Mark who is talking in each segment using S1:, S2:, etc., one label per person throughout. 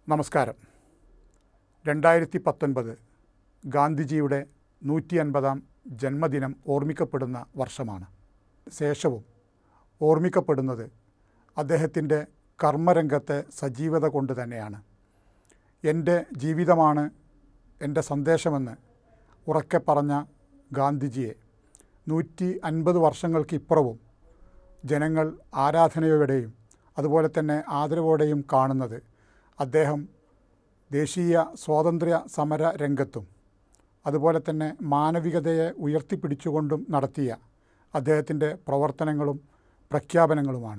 S1: നമസ്കാരം. 2019 ഗാന്ധിജിയുടെ 150-ാം ജന്മദിനം ഓർമ്മിക്കപ്പെടുന്ന വർഷമാണ്. ശേഷവും ഓർമ്മിക്കപ്പെടുന്നത് അദ്ദേഹത്തിൻ്റെ കർമ്മരംഗത്തെ സജീവത കൊണ്ട് തന്നെയാണ്. എൻ്റെ ജീവിതമാണ് എൻ്റെ സന്ദേശമെന്ന് ഉറക്കെ പറഞ്ഞ ഗാന്ധിജിയെ 150 വർഷങ്ങൾക്കിപ്പുറവും ജനങ്ങൾ ആരാധനയോടെയും അതുപോലെ തന്നെ ആദരവോടെയും കാണുന്നത് അദ്ദേഹം ദേശീയ സ്വാതന്ത്ര്യ സമര രംഗത്തും അതുപോലെ തന്നെ മാനവികതയെ ഉയർത്തിപ്പിടിച്ചുകൊണ്ടും നടത്തിയ അദ്ദേഹത്തിൻ്റെ പ്രവർത്തനങ്ങളും പ്രഖ്യാപനങ്ങളുമാണ്.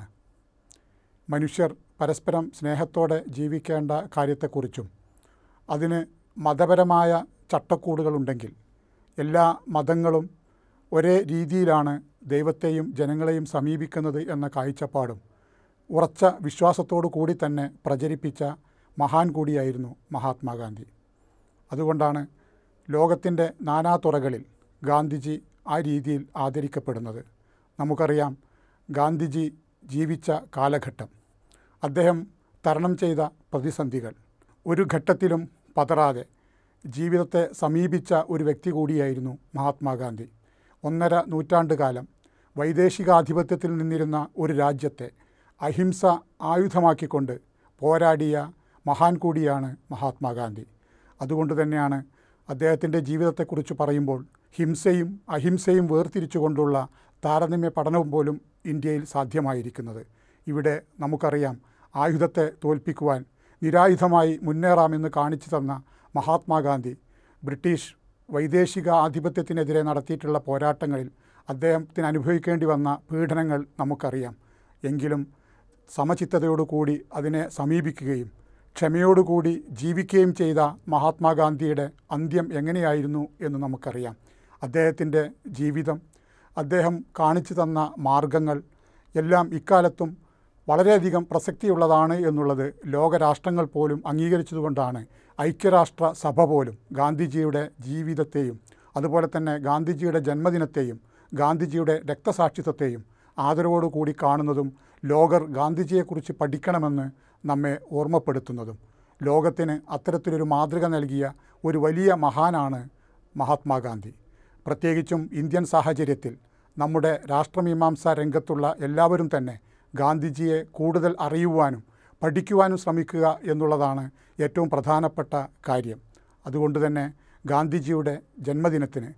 S1: മനുഷ്യർ പരസ്പരം സ്നേഹത്തോടെ ജീവിക്കേണ്ട കാര്യത്തെക്കുറിച്ചും അതിന് മതപരമായ ചട്ടക്കൂടുകളുണ്ടെങ്കിൽ എല്ലാ മതങ്ങളും ഒരേ രീതിയിലാണ് ദൈവത്തെയും ജനങ്ങളെയും സമീപിക്കുന്നത് എന്ന കാഴ്ചപ്പാടും ഉറച്ച വിശ്വാസത്തോടു കൂടി തന്നെ പ്രചരിപ്പിച്ച മഹാൻ കൂടിയായിരുന്നു മഹാത്മാഗാന്ധി. അതുകൊണ്ടാണ് ലോകത്തിൻ്റെ നാനാതുറകളിൽ ഗാന്ധിജി ആ രീതിയിൽ ആദരിക്കപ്പെടുന്നത്. നമുക്കറിയാം ഗാന്ധിജി ജീവിച്ച കാലഘട്ടം, അദ്ദേഹം തരണം ചെയ്ത പ്രതിസന്ധികൾ, ഒരു ഘട്ടത്തിലും പതറാതെ ജീവിതത്തെ സമീപിച്ച ഒരു വ്യക്തി കൂടിയായിരുന്നു മഹാത്മാഗാന്ധി. 1.5 നൂറ്റാണ്ടുകാലം വൈദേശികാധിപത്യത്തിൽ നിന്നിരുന്ന ഒരു രാജ്യത്തെ അഹിംസ ആയുധമാക്കിക്കൊണ്ട് പോരാടിയ മഹാൻ കൂടിയാണ് മഹാത്മാഗാന്ധി. അതുകൊണ്ട് തന്നെയാണ് അദ്ദേഹത്തിൻ്റെ ജീവിതത്തെക്കുറിച്ച് പറയുമ്പോൾ ഹിംസയും അഹിംസയും വേർതിരിച്ചുകൊണ്ടുള്ള താരതമ്യ പഠനവും പോലും ഇന്ത്യയിൽ സാധ്യമായിരിക്കുന്നത്. ഇവിടെ നമുക്കറിയാം ആയുധത്തെ തോൽപ്പിക്കുവാൻ നിരായുധമായി മുന്നേറാമെന്ന് കാണിച്ചു തന്ന മഹാത്മാഗാന്ധി ബ്രിട്ടീഷ് വൈദേശിക ആധിപത്യത്തിനെതിരെ നടത്തിയിട്ടുള്ള പോരാട്ടങ്ങളിൽ അദ്ദേഹത്തിന് അനുഭവിക്കേണ്ടി വന്ന പീഡനങ്ങൾ നമുക്കറിയാം. എങ്കിലും സമചിത്തതയോടുകൂടി അതിനെ സമീപിക്കുകയും ക്ഷമയോടുകൂടി ജീവിക്കുകയും ചെയ്ത മഹാത്മാഗാന്ധിയുടെ അന്ത്യം എങ്ങനെയായിരുന്നു എന്ന് നമുക്കറിയാം. അദ്ദേഹത്തിൻ്റെ ജീവിതം, അദ്ദേഹം കാണിച്ചു തന്ന മാർഗങ്ങൾ എല്ലാം ഇക്കാലത്തും വളരെയധികം പ്രസക്തിയുള്ളതാണ് എന്നുള്ളത് ലോകരാഷ്ട്രങ്ങൾ പോലും അംഗീകരിച്ചതുകൊണ്ടാണ് ഐക്യരാഷ്ട്ര സഭ പോലും ഗാന്ധിജിയുടെ ജീവിതത്തെയും അതുപോലെ തന്നെ ഗാന്ധിജിയുടെ ജന്മദിനത്തെയും ഗാന്ധിജിയുടെ രക്തസാക്ഷിത്വത്തെയും ആദരവോടുകൂടി കാണുന്നതും ലോകർ ഗാന്ധിജിയെക്കുറിച്ച് പഠിക്കണമെന്ന് നമ്മെ ഓർമ്മപ്പെടുത്തുന്നതും. ലോകത്തിന് അത്തരത്തിലൊരു മാതൃക നൽകിയ ഒരു വലിയ മഹാനാണ് മഹാത്മാഗാന്ധി. പ്രത്യേകിച്ചും ഇന്ത്യൻ സാഹചര്യത്തിൽ നമ്മുടെ രാഷ്ട്രമീമാംസാ രംഗത്തുള്ള എല്ലാവരും തന്നെ ഗാന്ധിജിയെ കൂടുതൽ അറിയുവാനും പഠിക്കുവാനും ശ്രമിക്കുക എന്നുള്ളതാണ് ഏറ്റവും പ്രധാനപ്പെട്ട കാര്യം. അതുകൊണ്ട് തന്നെ ഗാന്ധിജിയുടെ ജന്മദിനത്തിന്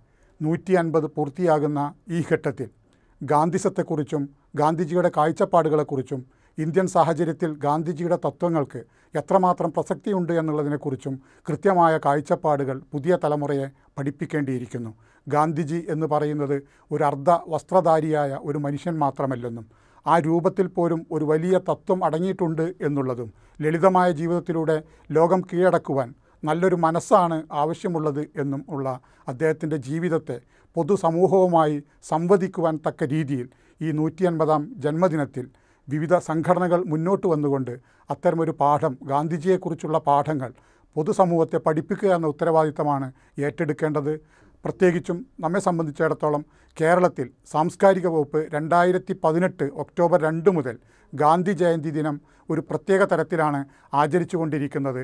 S1: 150 പൂർത്തിയാകുന്ന ഈ ഘട്ടത്തിൽ ഗാന്ധിസത്തെക്കുറിച്ചും ഗാന്ധിജിയുടെ കാഴ്ചപ്പാടുകളെക്കുറിച്ചും ഇന്ത്യൻ സാഹചര്യത്തിൽ ഗാന്ധിജിയുടെ തത്വങ്ങൾക്ക് എത്രമാത്രം പ്രസക്തിയുണ്ട് എന്നുള്ളതിനെക്കുറിച്ചും കൃത്യമായ കാഴ്ചപ്പാടുകൾ പുതിയ തലമുറയെ പഠിപ്പിക്കേണ്ടിയിരിക്കുന്നു. ഗാന്ധിജി എന്ന് പറയുന്നത് ഒരു അർദ്ധ വസ്ത്രധാരിയായ ഒരു മനുഷ്യൻ മാത്രമല്ലെന്നും ആ രൂപത്തിൽ പോലും ഒരു വലിയ തത്വം അടങ്ങിയിട്ടുണ്ട് എന്നുള്ളതും ലളിതമായ ജീവിതത്തിലൂടെ ലോകം കീഴടക്കുവാൻ നല്ലൊരു മനസ്സാണ് ആവശ്യമുള്ളത് എന്നും ഉള്ള അദ്ദേഹത്തിൻ്റെ ജീവിതത്തെ പൊതുസമൂഹവുമായി സംവദിക്കുവാൻ തക്ക രീതിയിൽ ഈ 150-ാം ജന്മദിനത്തിൽ വിവിധ സംഘടനകൾ മുന്നോട്ട് വന്നുകൊണ്ട് അത്തരമൊരു പാഠം, ഗാന്ധിജിയെക്കുറിച്ചുള്ള പാഠങ്ങൾ പൊതുസമൂഹത്തെ പഠിപ്പിക്കുക എന്ന ഉത്തരവാദിത്തമാണ് ഏറ്റെടുക്കേണ്ടത്. പ്രത്യേകിച്ചും നമ്മെ സംബന്ധിച്ചിടത്തോളം കേരളത്തിൽ സാംസ്കാരിക വകുപ്പ് 2018 ഒക്ടോബർ 2 മുതൽ ഗാന്ധി ജയന്തി ദിനം ഒരു പ്രത്യേക തരത്തിലാണ് ആചരിച്ചു കൊണ്ടിരിക്കുന്നത്.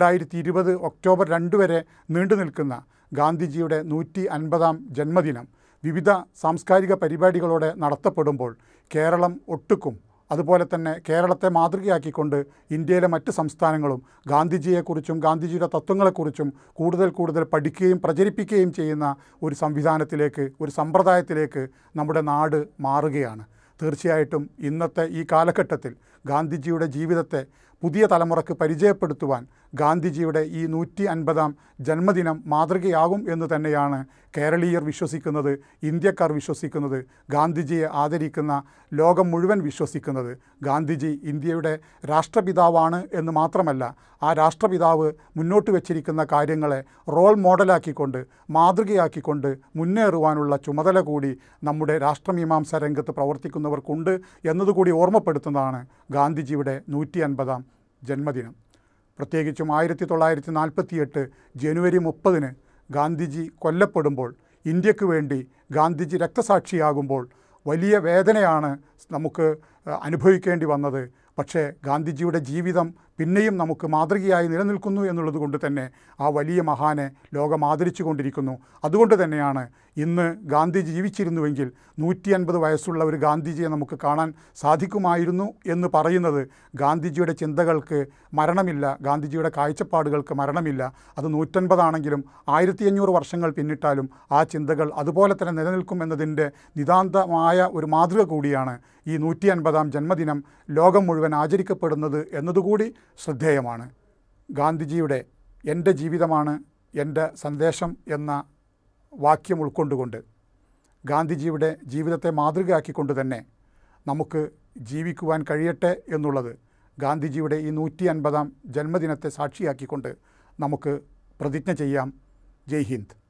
S1: 2020 ഒക്ടോബർ 2 വരെ നീണ്ടു നിൽക്കുന്ന ഗാന്ധിജിയുടെ 150-ാം ജന്മദിനം വിവിധ സാംസ്കാരിക പരിപാടികളോടെ നടത്തപ്പെടുമ്പോൾ കേരളം ഒട്ടുക്കും അതുപോലെ തന്നെ കേരളത്തെ മാതൃകയാക്കിക്കൊണ്ട് ഇന്ത്യയിലെ മറ്റ് സംസ്ഥാനങ്ങളും ഗാന്ധിജിയെക്കുറിച്ചും ഗാന്ധിജിയുടെ തത്വങ്ങളെക്കുറിച്ചും കൂടുതൽ പഠിക്കുകയും പ്രചരിപ്പിക്കുകയും ചെയ്യുന്ന ഒരു സംവിധാനത്തിലേക്ക്, ഒരു സമ്പ്രദായത്തിലേക്ക് നമ്മുടെ നാട് മാറുകയാണ്. തീർച്ചയായിട്ടും ഇന്നത്തെ ഈ കാലഘട്ടത്തിൽ ഗാന്ധിജിയുടെ ജീവിതത്തെ പുതിയ തലമുറക്ക് പരിചയപ്പെടുത്തുവാൻ ഗാന്ധിജിയുടെ ഈ 150-ാം ജന്മദിനം മാതൃകയാകും എന്ന് തന്നെയാണ് കേരളീയർ വിശ്വസിക്കുന്നത്, ഇന്ത്യക്കാർ വിശ്വസിക്കുന്നത്, ഗാന്ധിജിയെ ആദരിക്കുന്ന ലോകം മുഴുവൻ വിശ്വസിക്കുന്നത്. ഗാന്ധിജി ഇന്ത്യയുടെ രാഷ്ട്രപിതാവാണ് എന്ന് മാത്രമല്ല, ആ രാഷ്ട്രപിതാവ് മുന്നോട്ട് വച്ചിരിക്കുന്ന കാര്യങ്ങളെ റോൾ മോഡലാക്കിക്കൊണ്ട് മാതൃകയാക്കിക്കൊണ്ട് മുന്നേറുവാനുള്ള ചുമതല കൂടി നമ്മുടെ രാഷ്ട്രമീമാംസാ രംഗത്ത് പ്രവർത്തിക്കുന്നവർക്കുണ്ട് എന്നതുകൂടി ഓർമ്മപ്പെടുത്തുന്നതാണ് ഗാന്ധിജിയുടെ 150-ാം ജന്മദിനം. പ്രത്യേകിച്ചും 1948 ജനുവരി 30 ഗാന്ധിജി കൊല്ലപ്പെടുമ്പോൾ, ഇന്ത്യക്ക് വേണ്ടി ഗാന്ധിജി രക്തസാക്ഷിയാകുമ്പോൾ വലിയ വേദനയാണ് നമുക്ക് അനുഭവിക്കേണ്ടി വന്നത്. പക്ഷേ ഗാന്ധിജിയുടെ ജീവിതം പിന്നെയും നമുക്ക് മാതൃകയായി നിലനിൽക്കുന്നു എന്നുള്ളത് കൊണ്ട് തന്നെ ആ വലിയ മഹാനെ ലോകം ആദരിച്ചു കൊണ്ടിരിക്കുന്നു. അതുകൊണ്ട് തന്നെയാണ് ഇന്ന് ഗാന്ധിജി ജീവിച്ചിരുന്നുവെങ്കിൽ 150 വയസ്സുള്ള ഒരു ഗാന്ധിജിയെ നമുക്ക് കാണാൻ സാധിക്കുമായിരുന്നു എന്ന് പറയുന്നത്. ഗാന്ധിജിയുടെ ചിന്തകൾക്ക് മരണമില്ല, ഗാന്ധിജിയുടെ കാഴ്ചപ്പാടുകൾക്ക് മരണമില്ല. അത് 150 ആണെങ്കിലും 1500 വർഷങ്ങൾ പിന്നിട്ടാലും ആ ചിന്തകൾ അതുപോലെ തന്നെ നിലനിൽക്കും എന്നതിൻ്റെ നിതാന്തമായ ഒരു മാതൃക കൂടിയാണ് ഈ 150-ാം ജന്മദിനം ലോകം മുഴുവൻ ആചരിക്കപ്പെടുന്നത് എന്നതുകൂടി ശ്രദ്ധേയമാണ്. ഗാന്ധിജിയുടെ എൻ്റെ ജീവിതമാണ് എൻ്റെ സന്ദേശം എന്ന വാക്യം ഉൾക്കൊണ്ടുകൊണ്ട്, ഗാന്ധിജിയുടെ ജീവിതത്തെ മാതൃകയാക്കിക്കൊണ്ട് തന്നെ നമുക്ക് ജീവിക്കുവാൻ കഴിയട്ടെ എന്നുള്ളത് ഗാന്ധിജിയുടെ ഈ 150-ാം ജന്മദിനത്തെ സാക്ഷിയാക്കിക്കൊണ്ട് നമുക്ക് പ്രതിജ്ഞ ചെയ്യാം. ജയ് ഹിന്ദ്.